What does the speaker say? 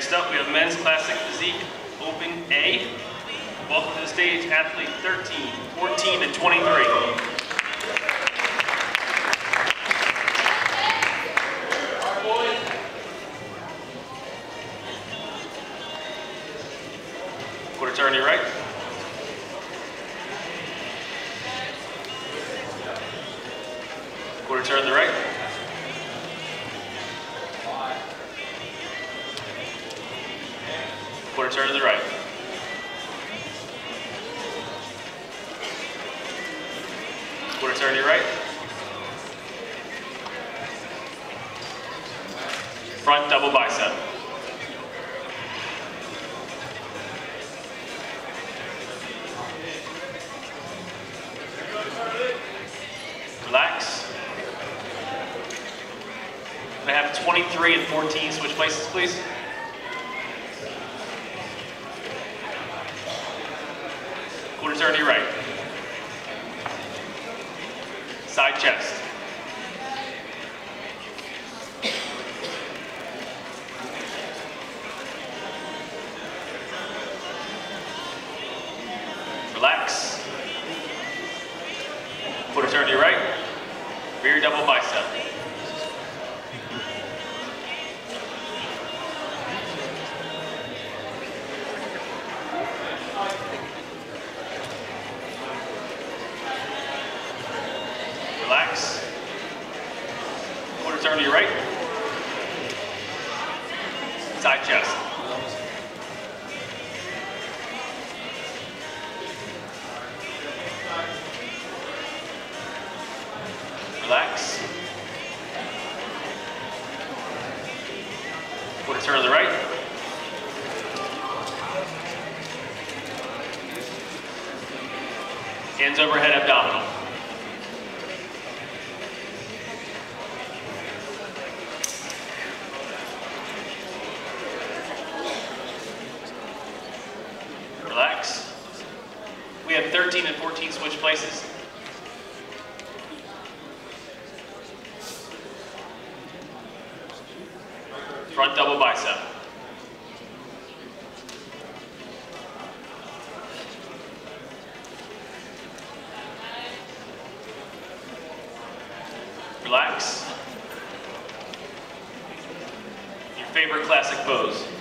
Next up, we have Men's Classic Physique Open A. Welcome to the stage, athlete 13, 14, and 23. Quarter turn to your right. Quarter turn to the right. Quarter turn to the right. Quarter turn to your right. Front double bicep. Relax. Can I have 23 and 14 switch places, please? Quarter turn to your right. Side chest. Relax. Quarter turn to your right. Rear double bicep. Relax. Quarter turn to your right. Side chest. Relax. Quarter turn to the right. Hands overhead abdominal. Relax. We have 13 and 14 switch places. Front double bicep. Relax. Your favorite classic pose.